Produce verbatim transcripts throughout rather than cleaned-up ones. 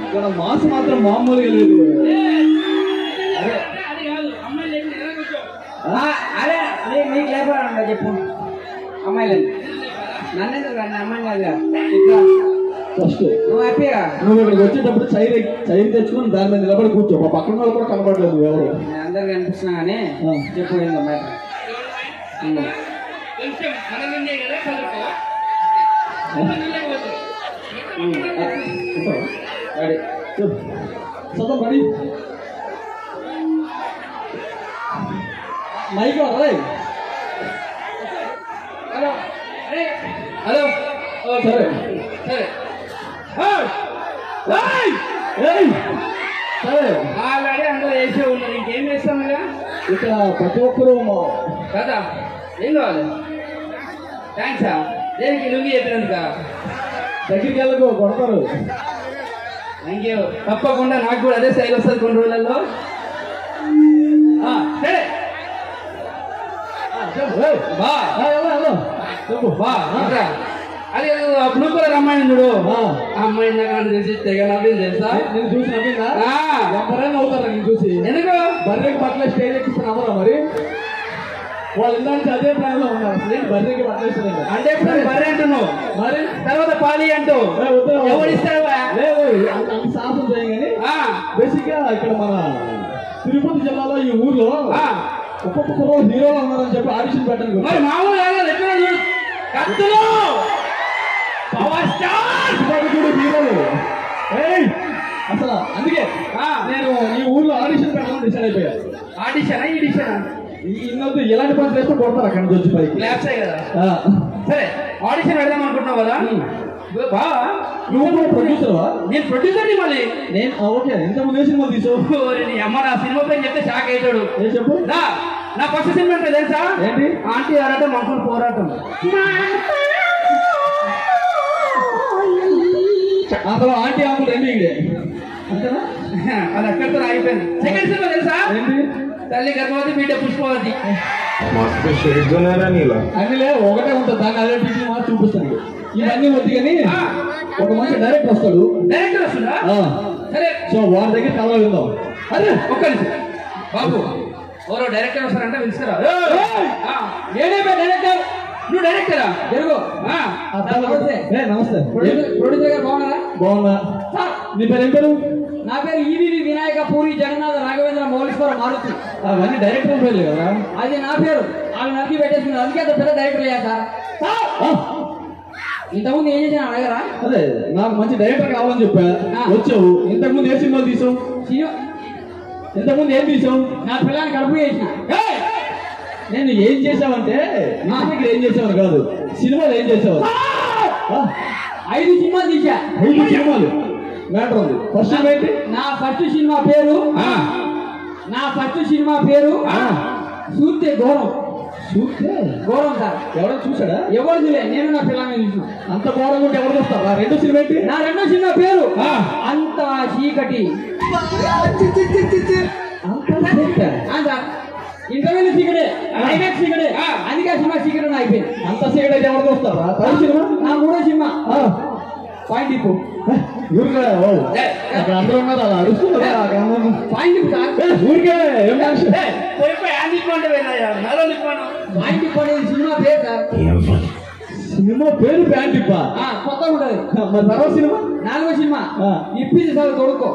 ఇక్కడ మాస్ మాత్రం మామూలుగా లేదు. అరే నీకు లేపాలంట చెప్పు అమ్మాయిలని నన్ను కానీ అమ్మాయి కాదుగా ఫస్ట్ నువ్వు హ్యాపీగా నువ్వు ఇక్కడికి వచ్చేటప్పుడు చైర్ చైర్ తెచ్చుకుని దాని మీద నిలబడి కూర్చో. మా పక్కన వాళ్ళు కూడా కనబడలేదు ఎవరు. నేను అందరికి కనిపిస్తున్నా కానీ చెప్పు ఏందో మ్యాటర్. చదువు పడి మైక్ రే. హలో హలో సరే సరే సరే ఆల్రెడీ అందరూ వేసే ఉన్నారు, ఇంకేం చేస్తాం కదా ఇక్కడ ప్రతి ఒక్కరూ కదా. ఏం కావాలి? థ్యాంక్సా దేనికి లుంగి చెప్పినందుక? దగ్గరికి వెళ్ళకు కొడతారు. Thank you. తప్పకుండా నాకు కూడా అదే స్టైల్ వస్తుంది కొన్ని రోజులలో. సరే బా చెప్పు బా అదే బ్లూ కలర్ అమ్మాయి చూడు, ఆ అమ్మాయి నాకు తెలిసి తెగ నవ్వింది తెలుసా? నేను చూసి నవ్విందా? ఎవరైనా అవుతారా నేను చూసి? ఎందుకు బర్రెకి బట్టలు స్టేజ్ ఎక్కిస్తాను అవ్వరా మరి? వాళ్ళు ఇందాక అదే ప్లాన్ లో ఉన్నారు. అసలు బర్రెకి బట్టలు ఇస్తారు అంటే ఇప్పుడు బర్రె అంటున్నావు, మరి తర్వాత పాలి అంటూ ఎవరిస్తావా? లేదు అంత సాహసం చేయగానే బేసిక్ గా ఇక్కడ మన తిరుపతి జిల్లాలో ఈ ఊర్లో ఒక్కొక్క హీరోలు ఉన్నారని చెప్పి ఆడిషన్ పెట్టండి. మరి మామూలు కత్తులు పవర్ స్టార్ హీరోలు అసలు అందుకే నేను ఈ ఊర్లో ఆడిషన్ పెట్టాలని డిసైడ్ అయిపోయా. ఆడిషన్ ఈడిషన్ ఇన్నొద్దు ఎలాంటి పనులు వేస్తే కొడతారు అక్కడ నుంచి వచ్చి పైకి. ల్యాబ్సే కదా. సరే ఆడిషన్ పెడదాం అనుకుంటున్నావు కదా. బా నువ్వు కూడా ప్రొడ్యూసర్వా? నేను ప్రొడ్యూసర్ని. మళ్ళీ నేను ఓకే ఇంతకుముందు సినిమా తీసావు. అమ్మ నా సినిమా పేరు చెప్తే షాక్ అవుతాడు. ఏం చెప్పు. నా ఫస్ట్ సినిమా అంటే తెలుసా ఏంటి? ఆంటీ ఆరాటం మంకులు పోరాటం. అసలు ఆంటీ ఆంకులు రెండు ఇదే అంతేనా? అది అక్కడితో ఆగిపోయింది. సెకండ్ సినిమా తెలుసా ఏంటి? తల్లి గర్భవతి బిడ్డ పుష్పవతి. అన్నిలే ఒకటే ఉంటుంది, దాన్ని అదే టీచర్ మాత్రం చూపిస్తాను. ఇవన్నీ వద్దు కానీ ఒక మంచి డైరెక్టర్ వస్తాడు. డైరెక్టర్ వస్తుందా? సరే సో వాడి దగ్గర కళ వెళ్దాం. అదే ఒక్క నిమిషం బాబు, ఎవరో డైరెక్టర్ వస్తారంటే పిలుస్తారా? నేనే డైరెక్టర్. నువ్వు డైరెక్టరా? జరుగు. నమస్తే. నమస్తే ప్రొడ్యూసర్ గారు బాగున్నారా? బాగున్నా. నీ పేరు ఏం పేరు? నా పేరు ఈవీవి వినాయక పూరి జగన్నాథ రాఘవేంద్ర మౌలీశ్వర మారుతి. అవన్నీ డైరెక్టర్ పేర్లు కదా? అది నా పేరు. వాళ్ళు నరికి పెట్టేసుకున్నారు, అందుకే అంత పెద్ద డైరెక్టర్ అయ్యా సార్. ఇంతకుముందు ఏం చేసాను అడగరా? అదే నాకు మంచి డైరెక్టర్ కావాలని చెప్పా, వచ్చావు. ఇంతకుముందు ఏ సినిమాలు తీసావు? ఇంతకుముందు ఏం తీసావు? నా పిల్లని కడుపు చేసిన. నేను ఏం చేసావంటే నా దగ్గర ఏం చేసావని కాదు, సినిమాలు ఏం చేసావు? ఐదు సినిమాలు తీసా. ఐదు సినిమాలు మ్యాటర్ ఉంది. ఫస్ట్ ఏంటి? నా ఫస్ట్ సినిమా పేరు నా ఫస్ట్ సినిమా పేరు చూస్తే ఘోరం. చూస్తే ఘోరం సార్. ఎవరో చూసాడా? ఎవరు చూలే, నేను నా పిల్లమే చూసిన. అంత ఘోరం ఉంటే ఎవరు చూస్తావా? రెండో సినిమా ఏంటి? నా రెండో సినిమా పేరు అంత చీకటి. ఇంటర్వ్యూలు చీకటే, క్లైమాక్స్ చీకటే, అందుకే సినిమా చీకటి అయిపోయింది. అంత చీకటి అయితే ఎవరు చూస్తావా? సినిమా నా మూడో సినిమా పాయింట్ ఇప్పు. అందరూ ఉన్నారు అలా అరుస్తున్నారు. పాయింట్ ఇప్పు సార్. ఊరికే పాయింట్ ఇప్పు అనేది సినిమా పేరు సార్. సినిమా పేరు ప్యాంట్ ఇప్పా కొత్తగా ఉంటది. మరి తర్వాత సినిమా నాలుగో సినిమా ఇప్పింది సార్ తొడుక్కో.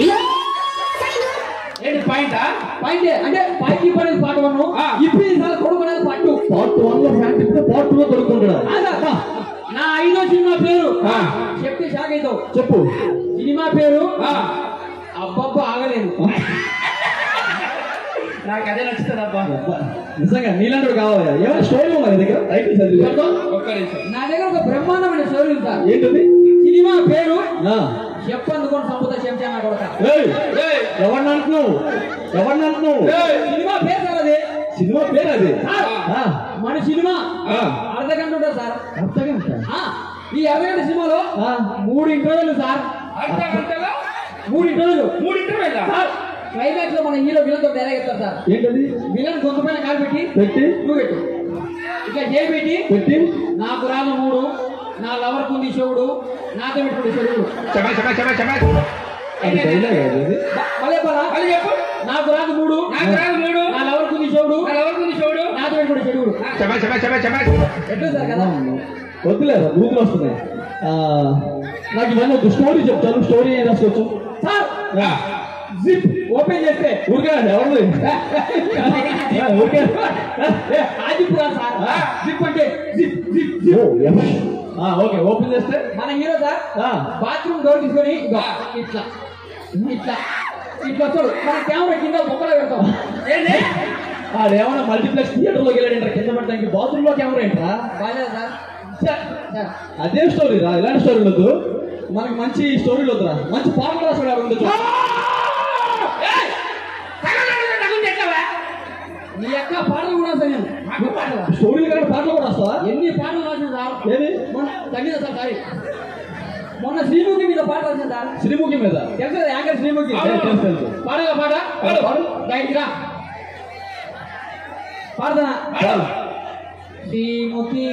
ఏంటి పాయింట్? పాయింట్ అంటే పాయింట్ ఇప్పు అనేది పార్ట్ వన్, ఇప్పింది సార్ తొడుక్కో అనేది పార్ట్ టూ. పార్ట్ వన్ లో ప్యాంట్ ఇప్పితే పార్ట్ టూ లో తొడుక్కుంటాడు. నా ఐదో సినిమా పేరు చెప్తే షాక్ అవుతావు. చెప్పు. సినిమా పేరు అబ్బబ్బ ఆగలేదు. నాకు అదే నచ్చుతుంది అబ్బా. నిజంగా నీలాంటి కావాలి. ఏమైనా స్టోరీ ఉందా నీ దగ్గర? టైటిల్ చదివి. నా దగ్గర ఒక బ్రహ్మాండమైన స్టోరీ ఉంది సార్. ఏంటది? సినిమా పేరు చెప్పందుకొని సంపుతా చెంచానా కొడతా. ఎవరిని అంటున్నావు? ఎవరిని అంటున్నావు? సినిమా పేరు సార్ అది. సినిమా పేరు అది. మన సినిమా అర్ధ గంట ఉంటుంది సార్. అర్ధ గంట? ఈ అర్ధ గంట సినిమాలో మూడు ఇంటర్వ్యూలు సార్. మూడు ఇంటర్వ్యూలు మూడు ఇంటర్వ్యూలు సార్. క్లైమాక్స్ లో మన హీరో విలన్ తో డైలాగ్ ఇస్తారు సార్. ఏంటది? విలన్ గొంతు పైన కాలు పెట్టి పెట్టి నువ్వు పెట్టు, ఇట్లా చేయి పెట్టి పెట్టి నాకు రాను మూడు, నా లవర్ కుంది శివుడు, నాతో పెట్టుకుంది శివుడు. మళ్ళీ చెప్పాలా మళ్ళీ చెప్పు. నాకు రాదు మూడు నాకు రాదు మూడు నా లెవెల్కు నీ చెవుడు నా లెవెల్కు నీ చెవుడు నాతో కూడా చెడుగుడు ఎట్లా సార్ కదా వద్దులేదు బూతులు వస్తున్నాయి. నాకు ఇవన్నీ ఒక స్టోరీ చెప్తాను. స్టోరీ ఏం రాసుకోవచ్చు సార్? జిప్ ఓపెన్ చేస్తే ఊరికే ఎవరు ఊరికే ఆదిపురా సార్. జిప్ అంటే జిప్ జిప్ ఓకే ఓపెన్ చేస్తే మన హీరో సార్ బాత్రూమ్ డోర్ తీసుకొని ఇట్లా ఇట్లా ఇట్లా వస్తాడు. మన కెమెరా కింద బొక్కలో పెడతాం. ఏంటి ఆడేమన్నా మల్టీప్లెక్స్ థియేటర్ లోకి వెళ్ళాడంటారా కింద పెట్టడానికి? బాత్రూమ్ లో కెమెరా ఏంట్రా? బాగా సార్ అదే స్టోరీ రా. ఇలాంటి స్టోరీలు వద్దు మనకి. మంచి స్టోరీలు వద్దురా. మంచి పాటలు రాసాడు ఆవిడ ఉండొచ్చు. నీ యొక్క పాటలు కూడా సార్ నేను స్టోరీలు కానీ పాటలు కూడా వస్తావా? ఎన్ని పాటలు రాసిన సార్? ఏది మొన్న తగ్గిన సార్ సారీ మొన్న శ్రీముఖి మీద పాట రాసిన సార్. శ్రీముఖి మీద తెలుసు యాంకర్ శ్రీముఖి. పాడగా పాట రా పాడదా శ్రీముఖి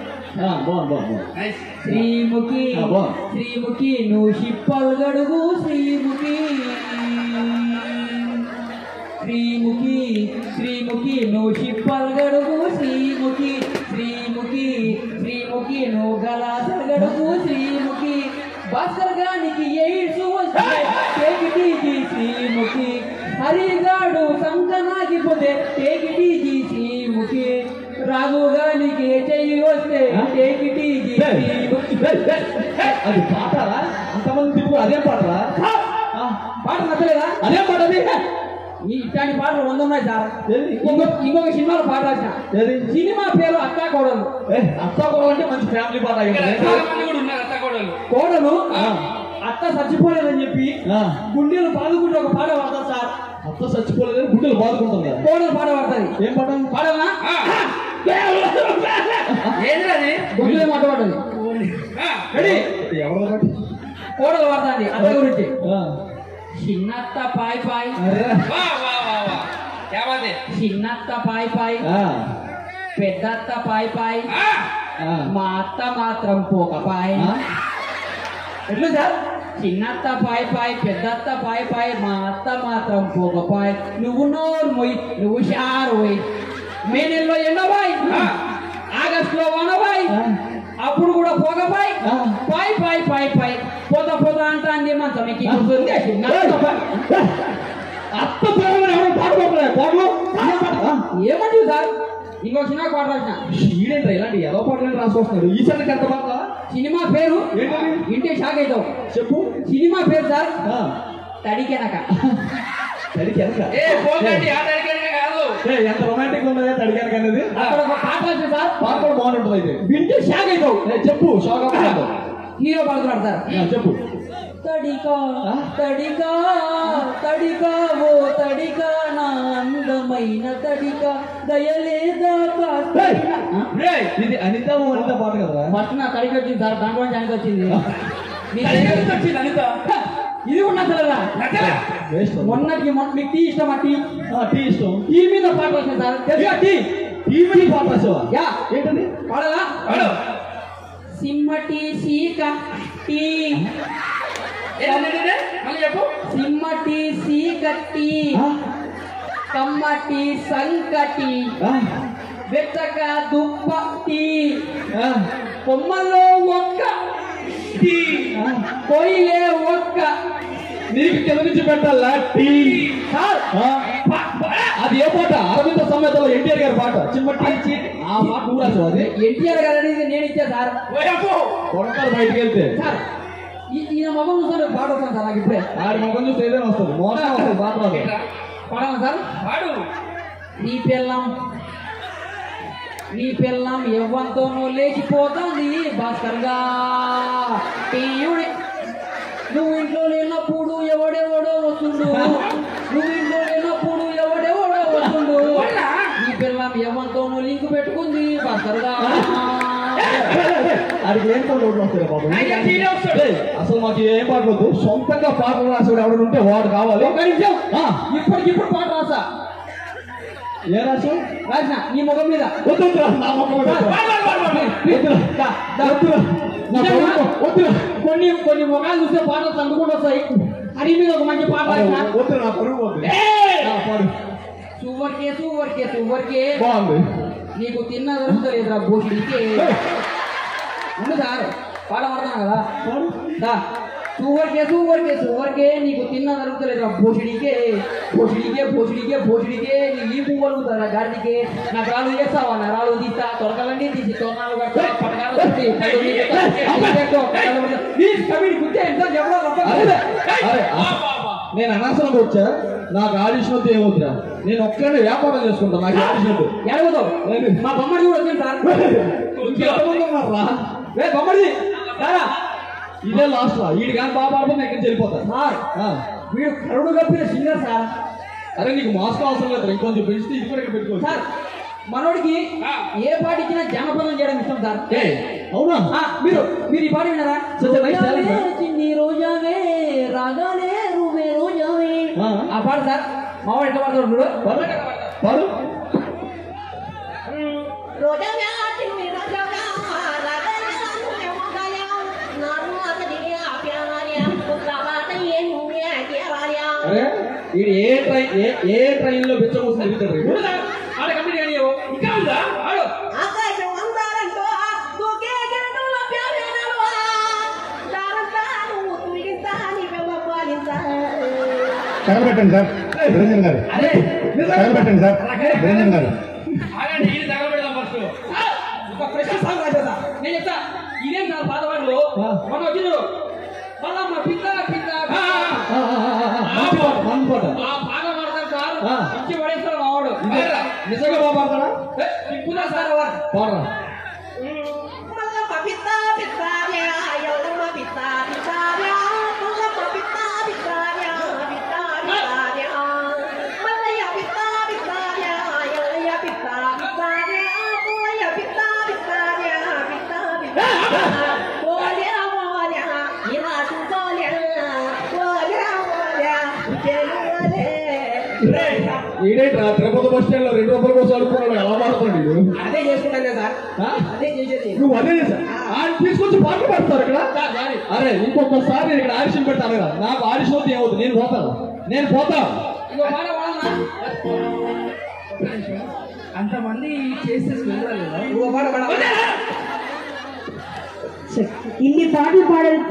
శ్రీముఖి శ్రీముఖి నువ్వు షిప్పలు గడుగు శ్రీముఖి శ్రీముఖి శ్రీముఖి నువ్వు షిప్పలు గడుగు శ్రీముఖి శ్రీముఖి శ్రీముఖి నువ్వు గలాసలు గడుగు శ్రీముఖి భాస్కర్గానికి ఎయిడ్స్ వస్తే టేకిటీజీ శ్రీముఖి హరిగాడు సంకనాగిపోతే టేకిటీజీ శ్రీముఖి రాఘుగానికి చెయ్యి వస్తే టేకిటీజీ అది పాటరా? అంతమంది తిరుగు అదే పాటరా? పాట నచ్చలేదా? అదే పాట అది. ఇట్లాంటి పాటలు వంద ఉన్నాయి సార్. ఇంకొక ఇంకొక సినిమాలో పాట రాసిన. సినిమా పేరు అత్తా కోడలు. అత్తా కోడలు అంటే మంచి ఫ్యామిలీ పాట. కోడలు అత్త చచ్చిపోలేదని చెప్పి గుండెలు బాదుకుంటే ఒక పాట పడతారు సార్. అత్త చచ్చిపోలేదని గుండెలు బాదుకుంటుంది. కోడలు పాట పడతాది. ఏం పాట? పాడనా? ఏంటది? గుండెలు మాట పడ్డది. ఎవరు పాట? కోడలు పడతాది అత్త గురించి. చిన్నత్త పాయ్ పాయ్ చిన్నత్త పాయ్ పాయ్ పెద్దత్త పాయ్ పాయ్ మా అత్త మాత్రం పోకపాయ్. ఎట్లు సార్? చిన్నత్త పాయ్ పాయ్ పెద్దత్త పాయ్ పాయ్ మా అత్త మాత్రం పోకపాయ్. నువ్వు నోరు మొయ్ నువ్వు షారు పోయి మే నెలలో ఎండబాయ్ ఆగస్టులో వనబాయ్ అప్పుడు కూడా పోగపాయ్ పాయ్ పాయ్ పాయ్ పాయ్ పోత పోత అంటాంది మంచం ఎక్కి కూర్చుంది. అత్త పోగలని ఎవరు పాట పాడలే పాటలు ఏమంటావు సార్? ఇంకో సినిమా పాట రాసిన. ఈడేంట్రా ఇలాంటి ఎలా పాటలని రాసుకొస్తున్నాడు? ఈ సరికి ఎంత పాట? సినిమా పేరు ఇంటే షాక్ అవుతావు. చెప్పు. సినిమా పేరు సార్ తడికెనక. తడికెనక ఎంత రొమాంటిక్ ఉన్నదే తడికెనక అనేది. అక్కడ ఒక పాట రాసిన సార్. పాట కూడా బాగుంటుంది. అయితే వింటే షాక్ అవుతావు. చెప్పు. షాక్ అవుతావు. హీరో పాడుతున్నాడు సార్. చెప్పు. తడికా తడికా తడికా ఓ తడికా నా అందమైన తడికా దయలేదా. ఇది అనిత అనిత పాట కదా? ఫస్ట్ నా తడికి వచ్చింది సార్. దాంట్లో నుంచి అనిత వచ్చింది. వచ్చింది అనిత. ఇది కూడా నచ్చలేదా? మొన్నకి మొన్న మీకు టీ ఇష్టమా? టీ టీ ఇష్టం. టీ మీద పాట వచ్చింది సార్. తెలుసా? టీ టీ మీద పాట రాసావా? యా. ఏంటది? పాడదా? సిమ్మటి సీక టీ చెప్పు. సిమ్మటి సీకటి కమ్మటి సంకటి వెచ్చక దుప్పటి కొమ్మలో ఒక్క కొయిలే ఒక్క నీకు కింద నుంచి పెట్టాలా టీ? అది ఏ పాట? అరవింద సమేతలో ఎన్టీఆర్ గారి పాట చిమ్మటి. ఆ పాట నువ్వు రాసావు? అది ఎన్టీఆర్ గారు అనేది నేను ఇచ్చా సార్. కొడతారు బయటికి వెళ్తే. సార్ ఈయన మొగం చూస్తే పాట వస్తాను సార్. నాకు ఇప్పుడే ఆడి మొగం చూస్తే ఏదైనా వస్తుంది. మోసం వస్తుంది. పాట రాదు. పాడమా సార్? పాడు. నీ పిల్లం నీ పిల్లం ఎవ్వంతోనూ లేచిపోతుంది భాస్కర్గా. నువ్వు ఇంట్లో లేనప్పుడు ఎవడెవడో వస్తుండు. నువ్వు ఇంట్లో లేనప్పుడు ఎవడెవడో వస్తుండు. నీ పిల్లం ఎవ్వంతోనూ లింక్ పెట్టుకుంది భాస్కర్గా. అది ఏం పాటలు వస్తాయి బాబు? అసలు మాకు ఏం పాట వద్దు. సొంతంగా పాటలు రాసేవాడు ఎవడు ఉంటే వాడు కావాలి. ఇప్పటికిప్పుడు పాట రాసా. ఏ రాసు? రాసిన నీ ముఖం మీద. కొన్ని కొన్ని ముఖాలు చూస్తే పాటలు తగ్గుకుంటూ వస్తాయి. అది మీద ఒక మంచి పాట రాసిన. వద్దు నా పరుగు పోతుంది. పాడు. సువర్కే సువర్కే సువర్కే బాగుంది. నీకు తిన్న దొరుకుతలేదురా భూషిడికే. ఉంది సార్ పాట పడుతున్నా కదా. సువర్కే సువర్కే సువర్కే నీకు తిన్న దొరుకుతలేదురా భూషిడికే. భూషిడికే భూషిడికే భూషిడికే నీ ఈ పువ్వులుగుతారా గాడికే. నాకు రాళ్ళు చేస్తావా నా రాళ్ళు తీస్తా తొరకలన్నీ తీసి తొరణాలు కట్టా పటకాలు కొట్టి నేను అనవసరంగా వచ్చా. నాకు ఆడిషన్ వద్దు ఏమవుతురా. నేను ఒక్కడే వ్యాపారం చేసుకుంటా. నాకు ఆడిషన్ వద్దు. ఎడగదు మా బొమ్మడి కూడా వచ్చింది సార్. ఇంకెంతమంది ఉన్నారా? రే బొమ్మడి సారా ఇదే లాస్ట్ లా. వీడి కానీ బాగా పాడుతుంది ఎక్కడికి వెళ్ళిపోతా సార్. వీడు కరుడు కప్పిన సింగర్ సార్. అరే నీకు మాస్క్ అవసరం లేదు. ఇంకొంచెం పెంచితే ఇది కూడా ఇక్కడ పెట్టుకోవచ్చు సార్. మనోడికి ఏ పాట ఇచ్చినా జానపదం చేయడం ఇష్టం సార్. అవునా? మీరు మీరు ఈ పాట విన్నారా? చిన్ని రోజావే రాగానే రూవే రోజావే ఆ పాట సార్. మావాడు ఎట్లా పాడతాడు చూడు. పాడు. అరే వీడు ఏ ట్రైన్ ఏ ట్రైన్ లో బిచ్చ కోసం తిరుగుతాడు. తగలబెట్టండి సార్ నిరంజన్ గారు. తగలబెట్టండి సార్ నిరంజన్ గారు. నేను చెప్తా ఇదేం సార్ పాత వాళ్ళు మన వచ్చిండు వాళ్ళమ్మ పిల్ల పిల్ల ఆ పాట పాడతారు సార్. ఇచ్చి పడేస్తారు మావాడు. నిజంగా బాగా పాడతాడా? తిప్పుదా సార్ వాడు పాడరా. ఈడేట్రా తిరుపతి బస్ స్టాండ్ లో రెండు రూపాయల కోసం అనుకున్నాడు. ఎలా పాడుతున్నాడు? అదే చేసుకుంటానే సార్. అదే చేసేది. నువ్వు అదే చేసా ఆయన తీసుకొచ్చి పాటలు పెడతారు ఇక్కడ. అరే ఇంకొకసారి నేను ఇక్కడ ఆడిషన్ పెడతాను కదా. నాకు ఆడిషన్ వద్దు ఏమవుతుంది. నేను పోతాను నేను పోతాను అంతమంది చేస్తే ఇన్ని పాటలు పాడే